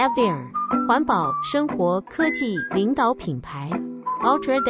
Savir 环保生活科技领导品牌 Ultra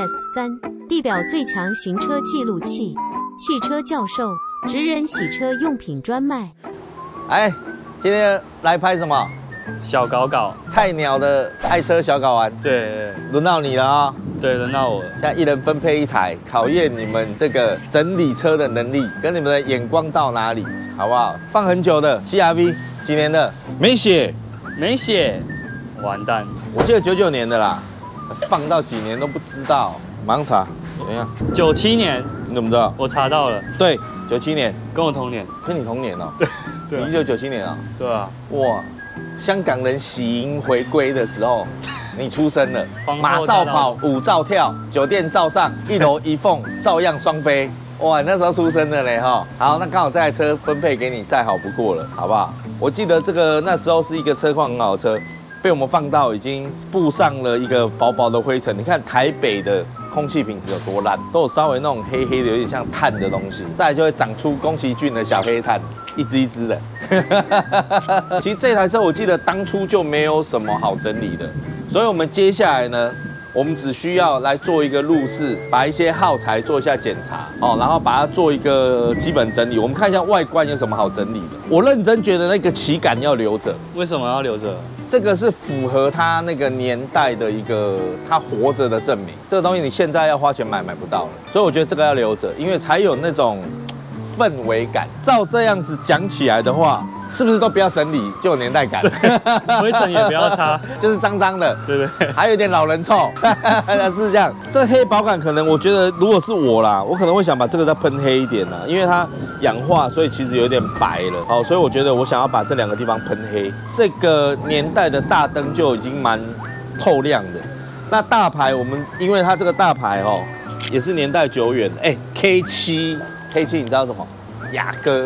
S3 地表最强行车记录器，汽车教授，职人洗车用品专卖。 哎，今天来拍什么？ 小搞搞， 菜鸟的爱车小搞玩。 对， 轮到你了啊、哦！ 对，轮到我了。 现在一人分配一台，考验你们这个整理车的能力，跟你们的眼光到哪里，好不好？放很久的 CRV， 几年的？没写， 没写，完蛋。 我记得99年的啦，放到几年都不知道，马上查。等一下 ，97年， 你怎么知道？ 我查到了。 对，97年， 跟我同年。 跟你同年哦。 对， 你1997年啊、哦？ 对啊。 哇，香港人喜迎回归的时候，你出生了，马照跑，舞照跳，酒店照上，一楼一凤，照样双飞。哇，那时候出生的嘞哈。好，那刚好这台车分配给你，再好不过了，好不好？我记得这个那时候是一个车况很好的车，被我们放到已经布上了一个薄薄的灰尘。你看台北的空气品质有多烂，都有稍微那种黑黑的，有点像碳的东西，再来就会长出宫崎骏的小黑炭。一只一只的，其实这台车我记得当初就没有什么好整理的，所以我们接下来呢，我们只需要来做一个路试，把一些耗材做一下检查哦，然后把它做一个基本整理。我们看一下外观有什么好整理的。我认真觉得那个旗杆要留着。 为什么要留着？ 这个是符合它那个年代的一个它活着的证明。这个东西你现在要花钱买不到了，所以我觉得这个要留着，因为才有那种氛围感。照这样子讲起来的话，是不是都不要整理就有年代感？ 灰尘也不要擦， 就是脏脏的， 对不对？ 还有一点老人臭，是这样。这黑保感可能我觉得，如果是我啦，我可能会想把这个再喷黑一点啦，因为它氧化，所以其实有点白了。好，所以我觉得我想要把这两个地方喷黑。这个年代的大灯就已经蛮透亮的。那大牌我们因为它这个大牌哦，也是年代久远，哎 ，K7 你知道什么？雅阁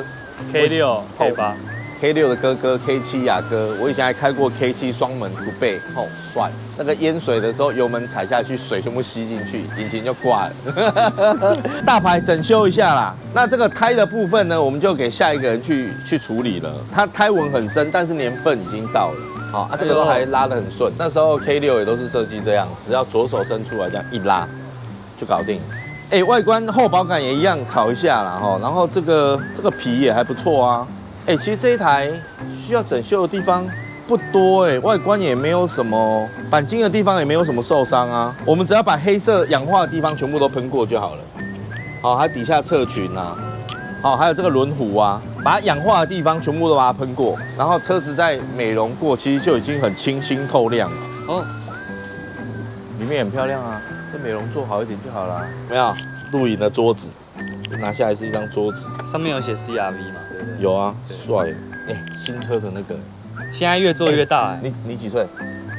K6、K8、 K6的哥哥 K7 雅阁，我以前还开过 K7双门图背，哦帅！那个淹水的时候，油门踩下去，水全部吸进去，引擎就挂了。大牌整修一下啦。那这个胎的部分呢，我们就给下一个人去处理了。它胎纹很深，但是年份已经到了。好啊，这个都还拉得很顺。那时候 K6也都是设计这样，只要左手伸出来，这样一拉就搞定。哎，外观后保杆也一样烤一下啦哈，然后这个皮也还不错啊。哎，其实这一台需要整修的地方不多哎，外观也没有什么钣金的地方，也没有什么受伤啊。我们只要把黑色氧化的地方全部都喷过就好了。好，还有底下侧裙啊，好，还有这个轮毂啊，把它氧化的地方全部都把它喷过，然后车子再美容过，其实就已经很清新透亮了。哦，里面很漂亮啊。这美容做好一点就好啦。没有录影的桌子，拿下来是一张桌子， 上面有写 CRV 嘛，对不对？ 有啊，帅。哎，新车的那个， 现在越做越大哎。 你几岁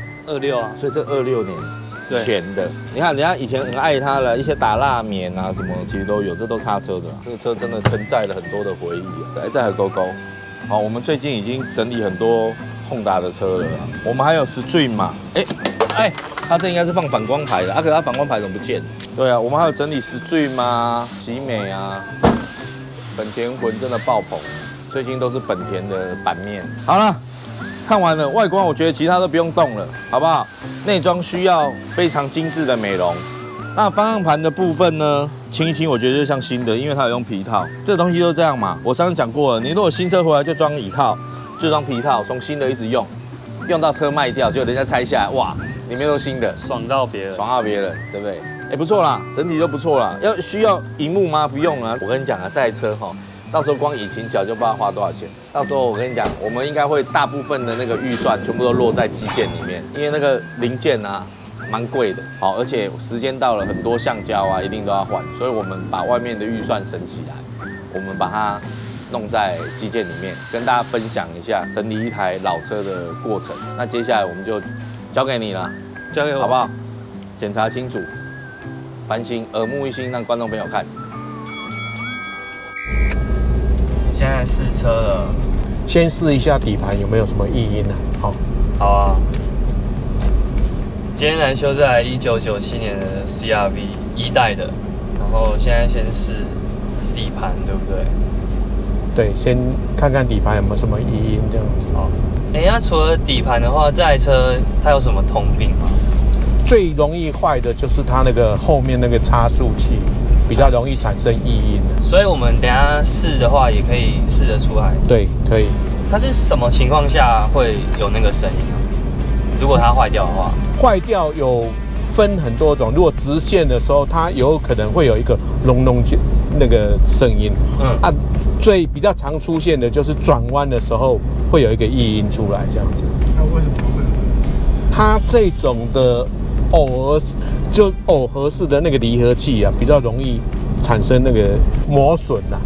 ？26啊。 所以这26年前的，你看人家以前很爱它了，一些打蜡棉啊什么，其实都有，这都叉车的。这个车真的承载了很多的回忆啊。来，再来勾勾。好，我们最近已经整理很多Honda的车了啦。我们还有 Stream 嘛？哎。它这应该是放反光牌的，可是它反光牌怎么不见？对啊，我们还有整理Stream啊、喜美啊，本田魂真的爆棚，最近都是本田的版面。好了，看完了外观，我觉得其他都不用动了，好不好？内装需要非常精致的美容。那方向盘的部分呢，清一清，我觉得就像新的，因为它有用皮套，这东西都这样嘛。我上次讲过了，你如果新车回来就装椅套，就装皮套，从新的一直用到车卖掉，就人家拆下来，哇！里面都新的， 爽到别人， 对不对？哎，不错啦，整体都不错啦。需要萤幕吗？不用啊。我跟你讲啊，这台车哈，到时候光引擎角就不知道花多少钱。到时候我跟你讲，我们应该会大部分的那个预算全部都落在基建里面，因为那个零件啊蛮贵的，好，而且时间到了，很多橡胶啊一定都要换，所以我们把外面的预算省起来，我们把它弄在基建里面，跟大家分享一下整理一台老车的过程。那接下来我们就交给你了， 交给我， 好不好？检查清楚，翻新，耳目一新，让观众朋友看。 现在试车了， 先试一下底盘有没有什么异音呢？好， 好啊。今天来修这台1997年的 CRV 1代的，然后现在先试底盘，对不对？ 对，先看看底盘有没有什么异音这样子。 好。 那除了底盘的话，这台车它有什么通病吗？ 最容易坏的就是它那个后面那个差速器比较容易产生异音。 所以我们等一下试的话，也可以试得出来。 对，可以。 它是什么情况下会有那个声音啊？如果它坏掉的话， 坏掉有分很多种。如果直线的时候，它有可能会有一个隆隆那个声音。最比较常出现的就是转弯的时候会有一个异音出来，这样子。 那为什么会有？ 它这种的耦合式的那个离合器啊，比较容易产生那个磨损啊。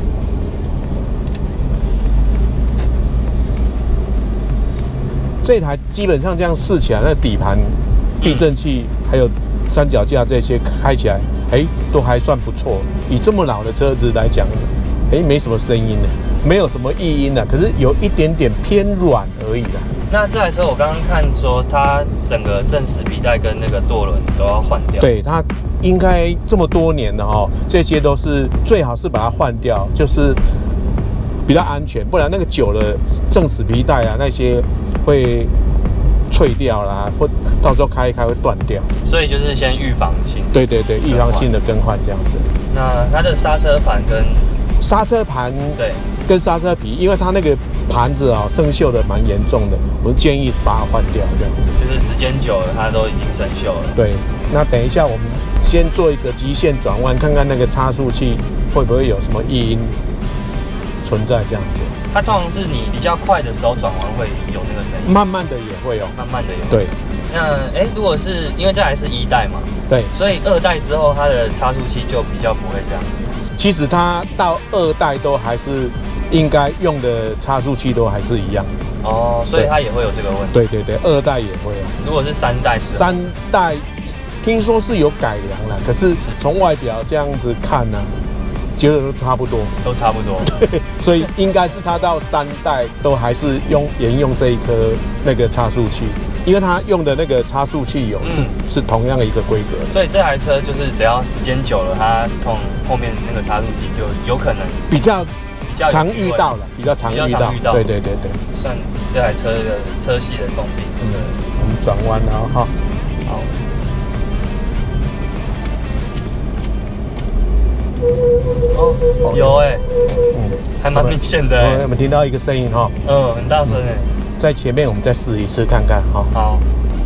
这台基本上这样试起来，那底盘、避震器还有三脚架这些开起来，都还算不错。以这么老的车子来讲，没什么声音呢，没有什么异音的，可是有一点点偏软而已啦。 那这台车我刚刚看说，它整个正时皮带跟那个舵轮都要换掉。 对，它应该这么多年了哈，这些都是最好是把它换掉，就是比较安全，不然那个久了正时皮带啊那些会脆掉啦，或到时候开一开会断掉。 所以就是先预防性。 对，预防性的更换这样子。 那它的刹车盘跟刹车盘对跟刹车皮，因为它那个盘子啊生锈的蛮严重的，我建议把它换掉这样子。 就是时间久了，它都已经生锈了。 对，那等一下我们先做一个极限转弯，看看那个差速器会不会有什么异音存在这样子。 它通常是你比较快的时候转弯会有那个声音， 慢慢的也会有， 慢慢的有。 对。 那如果是因为这还是1代嘛， 对， 所以2代之后它的差速器就比较不会这样子。 其实它到2代都还是应该用的差速器都还是一样。 哦，所以它也会有这个问题。 对，2代也会啊。 如果是3代 ，3代听说是有改良了，可是从外表这样子看呢，觉得都差不多。 都差不多。 对，所以应该是它到3代都还是沿用这一颗那个差速器。因为它用的那个差速器是同样的一个规格， 所以这台车就是只要时间久了，它从后面那个差速器就有可能比较常遇到了，比较常遇到。对， 算这台车的车系的通病。 我们转弯了哈。 好。哦，有还蛮明显的我们听到一个声音哈。 很大声在前面我们再试一次看看哈。 好。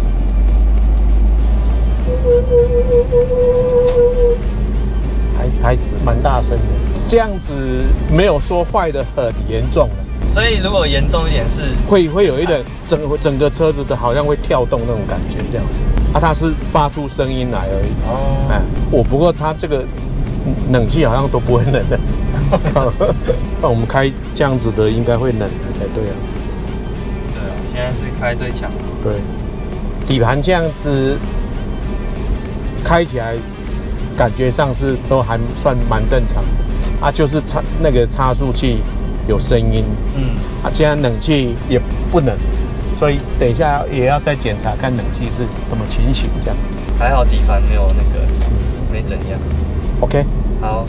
还蛮大声的，这样子没有说坏的很严重了。 所以如果严重一点是会有一点整个车子的好像会跳动那种感觉这样子。它是发出声音来而已。不过它这个冷气好像都不会冷的。那我们开这样子的应该会冷的才对啊。 现在是开最强。 对，底盘这样子开起来，感觉上是都还算蛮正常的就是那个差速器有声音，既然冷气也不冷，所以等一下也要再检查看冷气是怎么情形这样。 还好底盘没有那个没怎样。 OK， 好。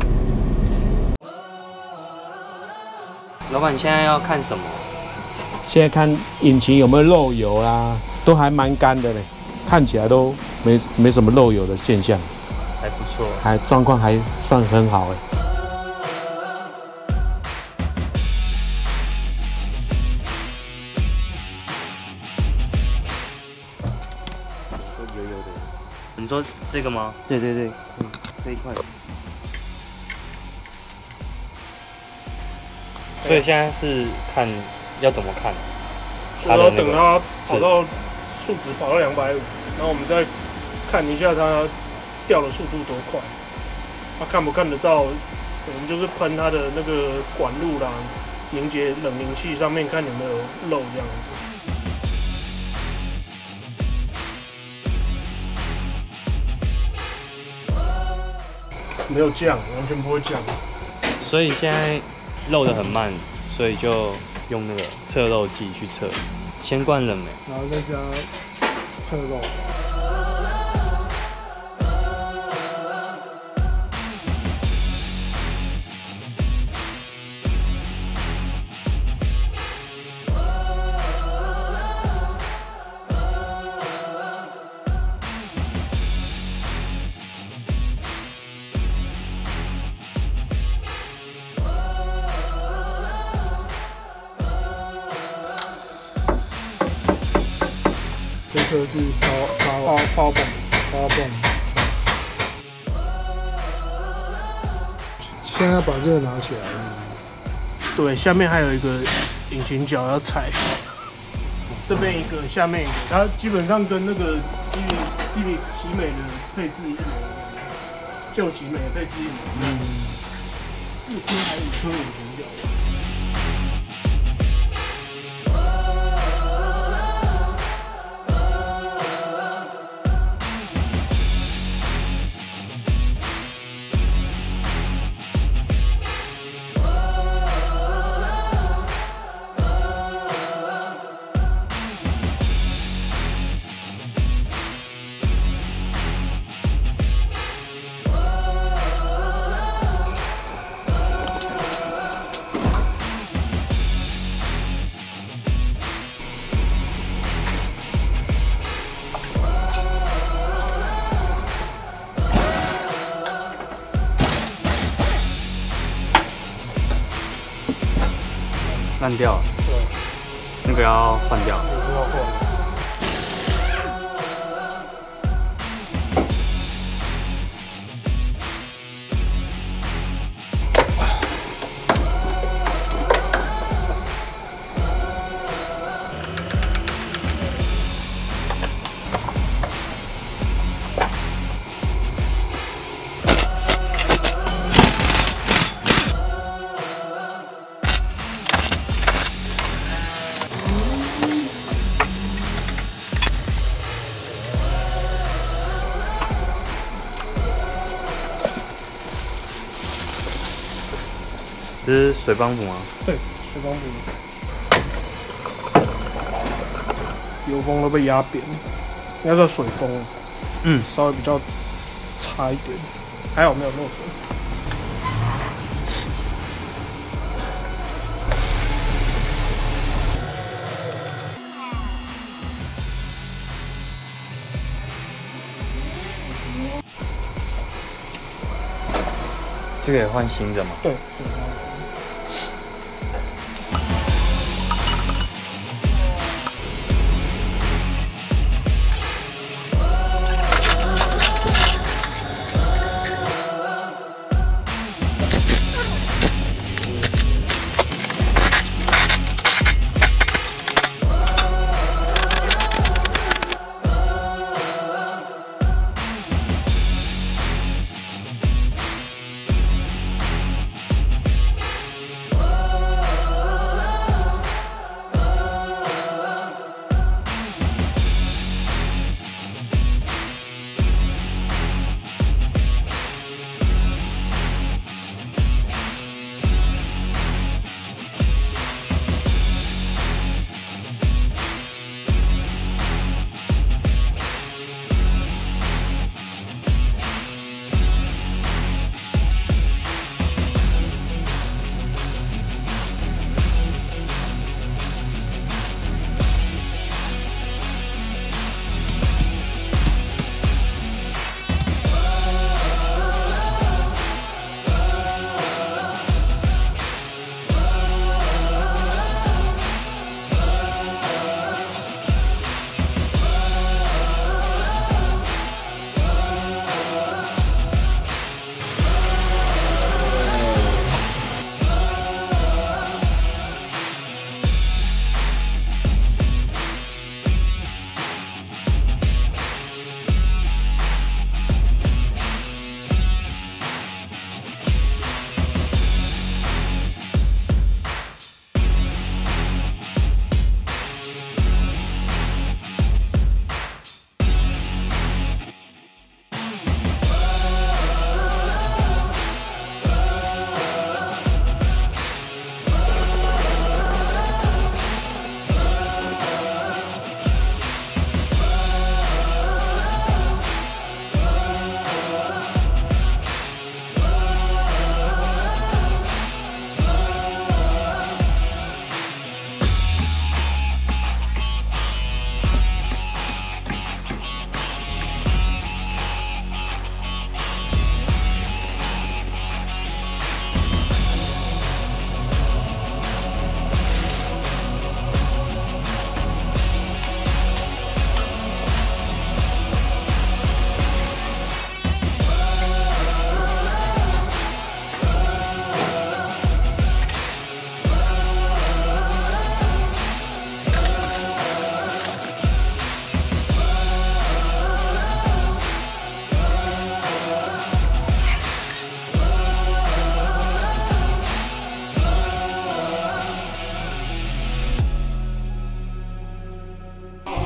老板，你现在要看什么？ 现在看引擎有没有漏油啦，都还蛮干的嘞，看起来都没什么漏油的现象， 还不错， 状况还算很好油油的。你说这个吗？ 对，这一块。 所以现在是看要怎么看？ 我要等它跑到数值跑到250，然后我们再看一下它掉的速度多快。它看不看得到？我们就是喷它的那个管路啦，凝结冷凝器上面看有没有漏这样子。没有降，完全不会降。 所以现在漏得很慢，所以就用那个测漏计去测。先灌冷媒， 然后再加测漏。 颗是包泵。 泵。现在要把这个拿起来。 对，下面还有一个引擎角要踩，这边一个，下面一个，它基本上跟那个 Civic 奇美的配置一模一样，旧奇美的配置一模一样。4颗还是5颗引擎角？ 烂掉了，那个要换掉。这是水帮补吗？ 对，水帮补。油封都被压扁了，应该叫水封。稍微比较差一点，还好没有漏水。 这个也换新的吗？ 对。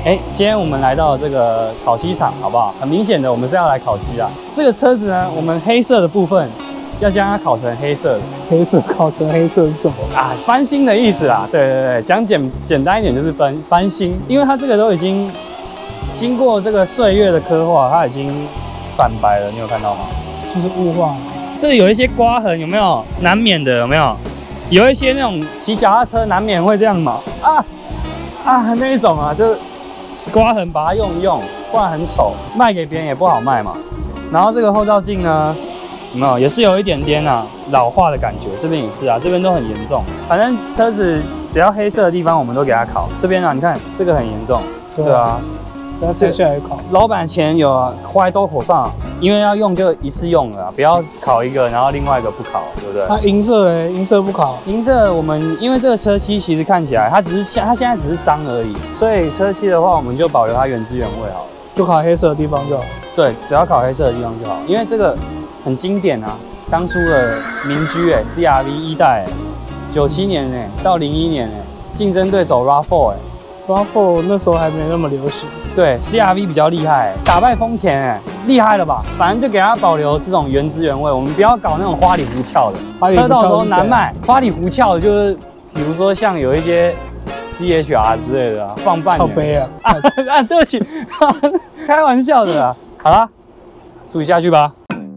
今天我们来到这个烤漆厂，好不好？很明显的，我们是要来烤漆啊。这个车子呢，我们黑色的部分要将它烤成黑色的。 黑色烤成黑色是什么？ 啊，翻新的意思啦。对，讲简单一点就是翻新，因为它这个都已经经过这个岁月的刻画，它已经泛白了，你有看到吗？ 就是雾化。 这里有一些刮痕，有没有？难免的，有没有？有一些那种骑脚踏车难免会这样嘛。那一种啊，就是刮痕把它用一用，不然很丑，卖给别人也不好卖嘛。然后这个后照镜呢，有没有？也是有一点点啊老化的感觉，这边也是啊，这边都很严重。反正车子只要黑色的地方，我们都给它烤。这边啊，你看这个很严重，对啊。 它剩下来烤， 老板钱有花在刀口上，因为要用就一次用了，不要烤一个，然后另外一个不烤，对不对？ 它银色嘞，银色不烤。 银色我们因为这个车漆其实看起来它现在只是脏而已，所以车漆的话我们就保留它原汁原味好了， 就烤黑色的地方就好。 对，只要烤黑色的地方就好，因为这个很经典啊，当初的名居CR-V 1代97年到01年竞争对手 RAV4 RAV4 那时候还没那么流行。 对 ，CR-V 比较厉害，打败丰田厉害了吧？反正就给它保留这种原汁原味，我们不要搞那种花里胡哨的，车到时候难卖。花里胡哨的就是，比如说像有一些 CHR 之类的放半年。 靠背啊！ 对不起，开玩笑的啦。好啦，处理下去吧。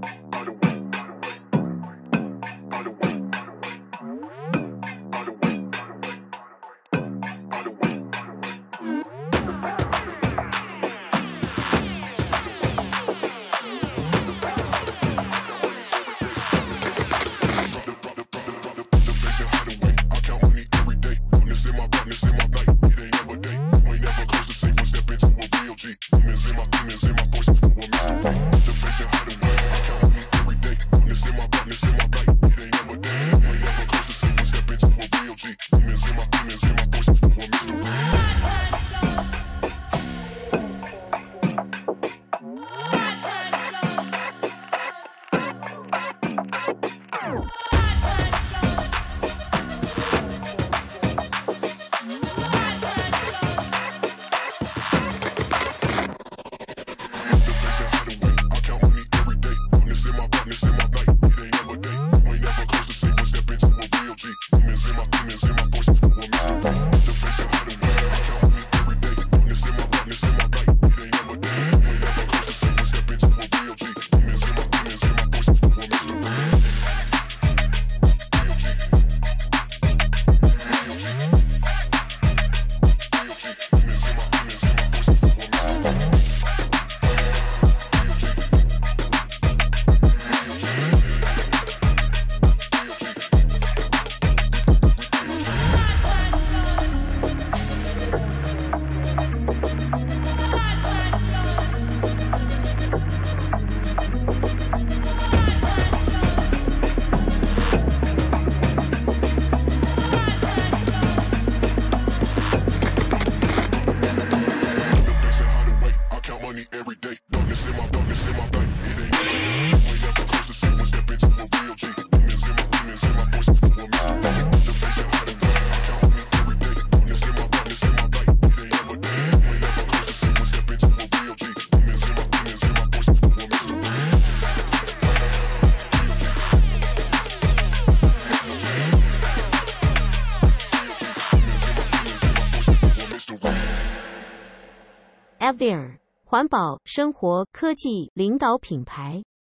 Avir 环保、生活、科技领导品牌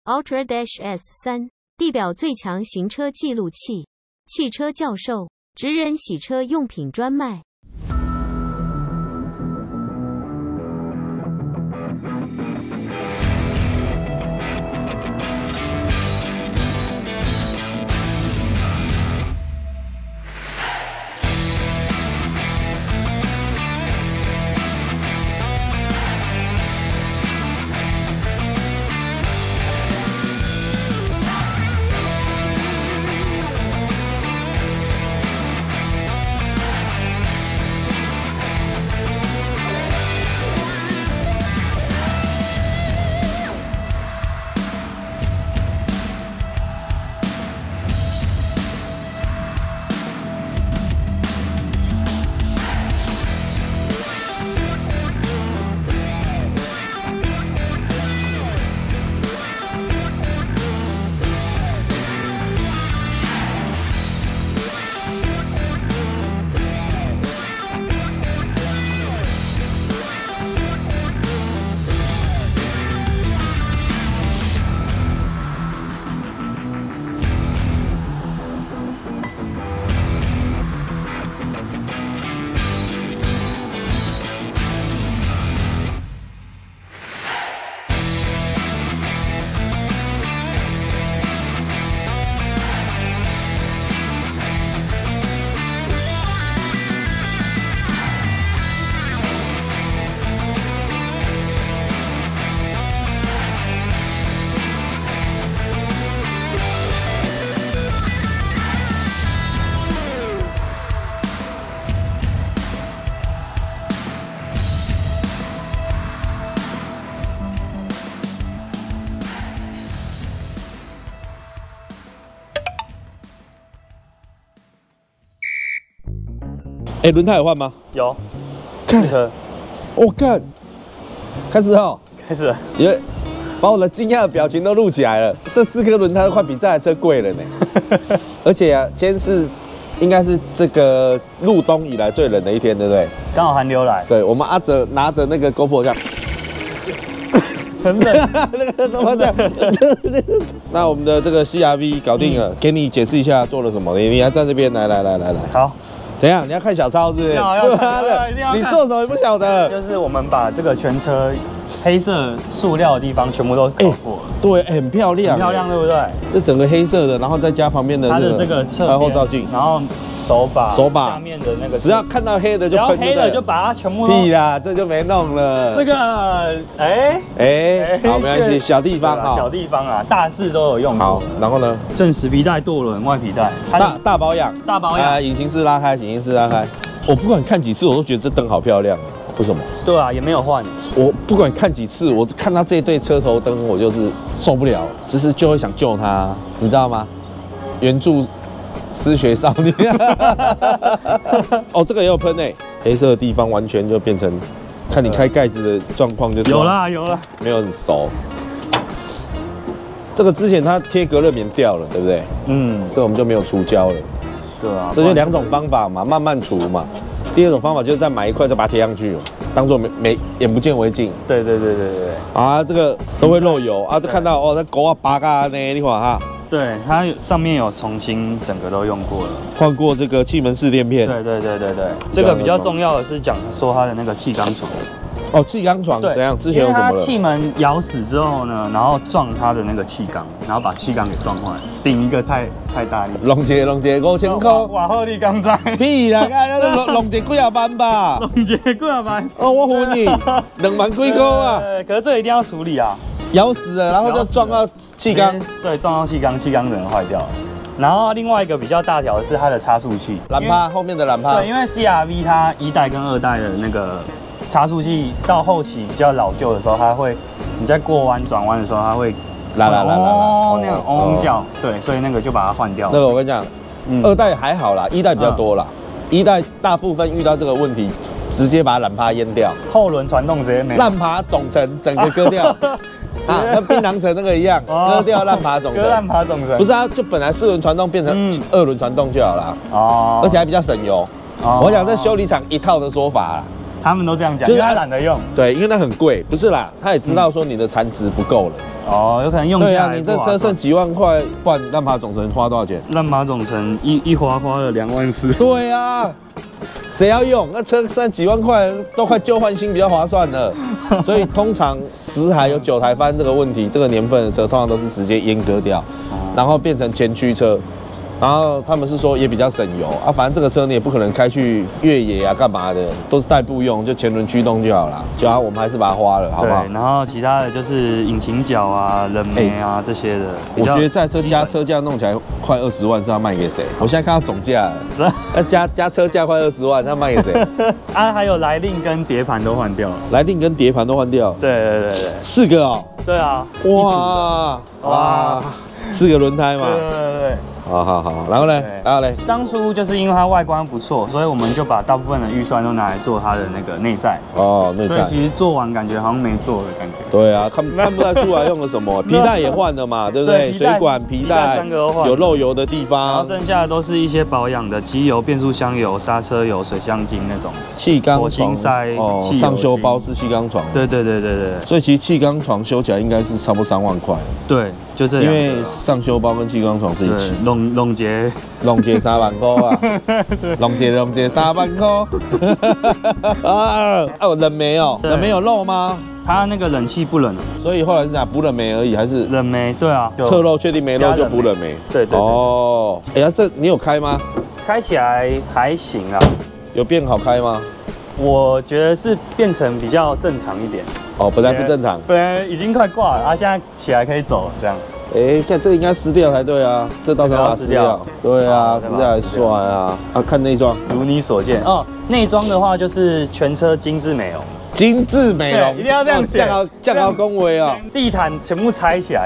Ultra-S3 地表最强行车记录器，汽车教授，职人洗车用品专卖。 哎，轮胎有换吗？ 有看 4颗， 我看，开始哦， 开始了。 也把我的惊讶的表情都录起来了。这4颗轮胎都快比这台车贵了呢。而且啊，今天应该是这个入冬以来最冷的一天，对不对？ 刚好寒流来， 对，我们阿哲拿着那个 GoPro 这样， 很冷。 那个怎么这样？那我们的这个 CRV 搞定了，给你解释一下做了什么。你还在这边，来， 好， 怎样？你要看小抄是不是？ 要看一定要看你做什么也不晓得。 就是我们把这个全车黑色塑料的地方全部都搞过了， 对，很漂亮， 很漂亮，对不对？ 这整个黑色的，然后再加旁边的它的这个侧边后照镜， 然后手把下面的那个， 只要看到黑的就喷， 黑的就把它全部屁啦，这就没弄了。 这个好，没关系，小地方哈， 小地方啊，大致都有用过。 好，然后呢？ 正时皮带、舵轮、外皮带， 大保养，引擎室拉开，我不管看几次，我都觉得这灯好漂亮。为什么？ 对啊，也没有换。 我不管看几次，我看到这对车头灯，我就是受不了，就会想救它，你知道吗？援助失学少女。哦，这个也有喷诶，黑色的地方完全就变成，看你开盖子的状况就是有啦， 没有很熟。这个之前它贴隔热棉掉了，对不对？这我们就没有除胶了。 对啊， 这就2种方法嘛，慢慢除嘛。第2种方法就是再买一块，再把它贴上去，当做眼不见为净。 对。 啊，这个都会漏油啊，就看到哦，那狗啊拔嘎呢，你看哈。 对，它上面有重新整个都用过了， 换过这个气门式垫片。 对。这个比较重要的是讲说它的那个气缸床。 哦，气缸床怎样？之前有什么了？ 因为它气门咬死之后呢，然后撞它的那个气缸，然后把气缸给撞坏，顶一个太大力。 弄一个5000块。 哇，好你刚才。 屁啦，弄一个几啊万吧。 弄一个几啊万。 哦，我唬你，2万几块啊。 可是这一定要处理啊。 咬死了，然后就撞到气缸。 对，撞到气缸，气缸整个坏掉了。然后另外一个比较大条的是它的差速器， 懒趴后面的懒趴。 对，因为 CRV 它1代跟2代的那个差速器到后期比较老旧的时候，它会你在过弯转弯的时候，它会啦那种嗡叫，对，所以那个就把它换掉。 那个我跟你讲，2代还好啦，1代比较多啦。1代大部分遇到这个问题，直接把懒趴淹掉， 后轮传动直接没， 烂爬总成整个割掉。啊，跟槟榔城那个一样，割掉烂爬总成。 割烂爬总成。 不是啊，就本来4轮传动变成2轮传动就好了。哦。而且还比较省油。我想这修理厂一套的说法啦。 他们都这样讲，因为他懒得用。 对，因为它很贵，不是啦，他也知道说你的残值不够了。 哦，有可能用下来。 对啊，你这车剩几万块，不然烂爬总成花多少钱？ 烂爬总成一花了2万4。 对啊。谁要用？那车剩几万块，都快旧换新比较划算了。所以通常10台有9台发生这个问题，这个年份的车通常都是直接阉割掉，然后变成前驱车。然后他们是说也比较省油啊，反正这个车你也不可能开去越野啊干嘛的，都是代步用，就前轮驱动就好了。就好，我们还是把它花了，好不好？ 对，然后其他的就是引擎角啊、冷媒啊这些的。 我觉得这车加车价弄起来快20万，是要卖给谁？我现在看到总价，那加车价快20万，那卖给谁？ 啊，还有来令跟碟盘都换掉了。 来令跟碟盘都换掉。 对 4个哦。 对啊。 哇，4个轮胎嘛。 对。 好，然后嘞， 当初就是因为它外观不错，所以我们就把大部分的预算都拿来做它的那个内在。哦，内在。所以其实做完感觉好像没做的感觉。 对啊，看不太出来用了什么，皮带也换了嘛，对不对？水管、皮带 3个都换， 有漏油的地方。 然后剩下的都是一些保养的机油、变速箱油、刹车油、水箱精那种。 气缸火星塞、 上修包是气缸床。 对。 所以其实气缸床修起来应该是差不多3万块。 对，就这样。 因为上修包跟气缸床是一起。 拢结 3万块啊，拢结3万块。冷媒哦，冷媒有漏吗？ 它那个冷气不冷， 所以后来是咋补冷媒而已，还是冷媒？对啊， 侧漏确定没漏就补冷媒。 对。哦， 哎呀，这你有开吗？ 开起来还行啊。 有变好开吗？ 我觉得是变成比较正常一点。 哦，本来不正常， 本来已经快挂了，啊，现在起来可以走了这样。 哎，看这个应该撕掉才对啊，这到时候把它撕掉。对啊，撕掉还帅啊！啊，看内装， 如你所见哦。内装的话就是全车精致美容， 精致美容， 一定要这样写， 降高恭维哦。 地毯全部拆起来，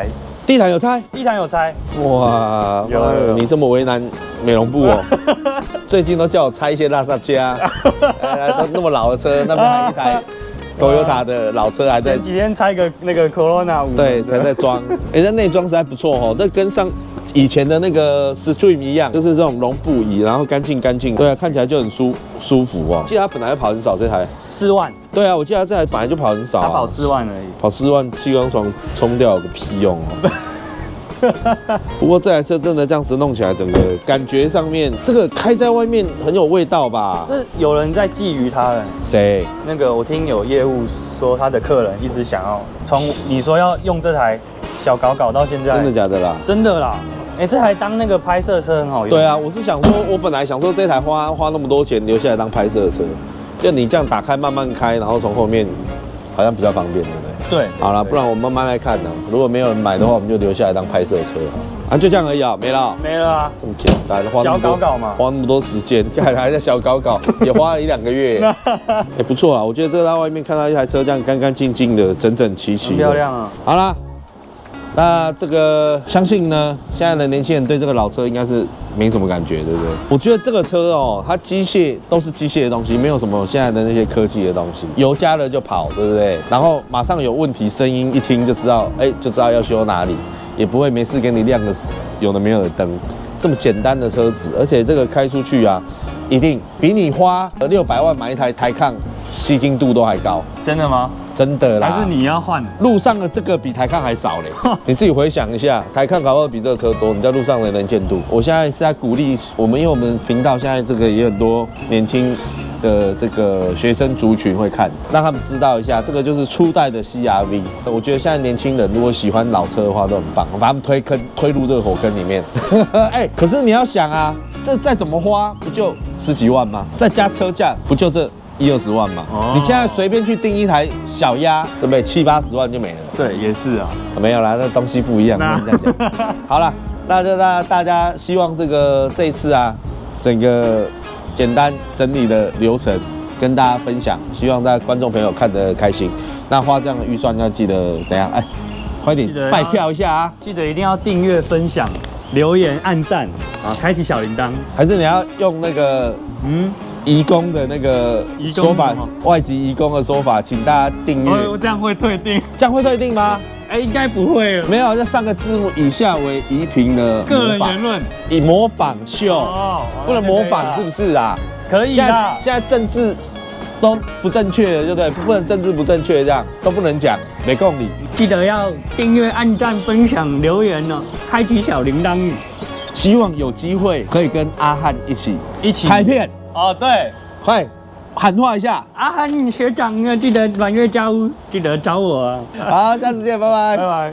地毯有拆？ 地毯有拆。 哇， 有妈的你这么为难美容部哦。最近都叫我拆一些垃圾家，都那么老的车，那边还一台 Toyota 的老车还在。 前几天拆个那个 Corona 5， 对，才在装。哎，这内装实在不错哦，这跟上以前的那个 Stream 一样，就是这种绒布椅，然后干净。对啊，看起来就很舒服哦。记得它本来跑很少这台 ，4万。 对啊，我记得它这台本来就跑很少， 它跑4万而已。 跑4万，气缸床冲掉有个屁用哦。不过这台车真的这样子弄起来，整个感觉上面，这个开在外面很有味道吧？ 这有人在觊觎它了。 谁？ 那个我听有业务说，他的客人一直想要从你说要用这台小搞到现在， 真的假的啦？ 真的啦。哎，这台当那个拍摄车很好用。 对啊，我是想说，我本来想说这台花那么多钱留下来当拍摄车，就你这样打开慢慢开，然后从后面好像比较方便，对不对？ 对， 好了，不然我们慢慢来看呢。如果没有人买的话，我们就留下来当拍摄车啊，就这样而已啊，没了。 没了啊， 这么简单， 小搞嘛， 花那么多时间，还在小搞，也花了1-2个月，也不错啊。我觉得这在外面看到一台车这样干净的，整齐的， 漂亮啊。 好啦。那这个相信呢，现在的年轻人对这个老车应该是没什么感觉，对不对？我觉得这个车哦，它机械都是机械的东西，没有什么现在的那些科技的东西。油加了就跑，对不对？然后马上有问题，声音一听就知道，就知道要修哪里，也不会没事给你亮个有的没有的灯。这么简单的车子，而且这个开出去啊，一定比你花600万买一台台抗吸睛度都还高。 真的吗？ 真的啦， 还是你要换？ 路上的这个比台抗还少嘞，你自己回想一下，台抗搞不好比这个车多，你在路上的能见度。我现在是在鼓励我们，因为我们频道现在这个也很多年轻的这个学生族群会看，让他们知道一下，这个就是初代的 CR-V。我觉得现在年轻人如果喜欢老车的话，都很棒，把他们推入这个火坑里面。可是你要想啊，这再怎么花，不就10几万吗？再加车价，不就这10-20万嘛，你现在随便去订一台小鸭，对不对？70-80万就没了。 对，也是啊， 没有啦，那东西不一样。这样讲。好了，那就大家希望这一次啊，整个简单整理的流程跟大家分享，希望大家观众朋友看得开心。那花这样的预算要记得怎样？快点拜票一下啊！ 记得一定要订阅、分享、留言、按赞啊，开启小铃铛。 还是你要用那个移工的那个说法，外籍移工的说法，请大家订阅。 这样会退订？ 这样会退订吗？ 应该不会。没有，要上个字幕，以下为宜萍的个人言论， 以模仿秀，不能模仿，是不是啊？ 可以啦。 现在政治都不正确的，对不对？不能政治不正确，这样都不能讲，没共理。 记得要订阅、按赞、分享、留言哦，开启小铃铛。 希望有机会可以跟阿汉一起拍片。 对， 快喊话一下， 阿汉学长要记得满月家屋，记得找我啊！ 好，下次见，拜拜， 拜拜。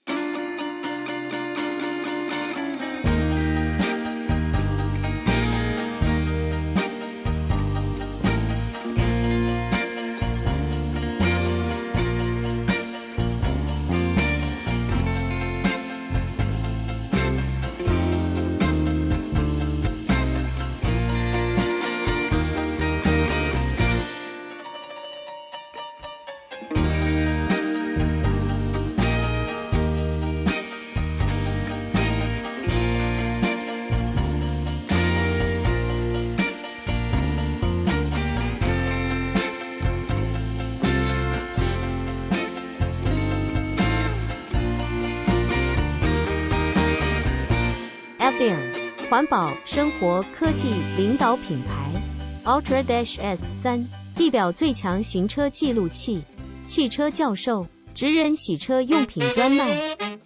环保、生活、科技领导品牌 Ultra-S3 地表最强行车记录器，汽车教授，职人洗车用品专卖。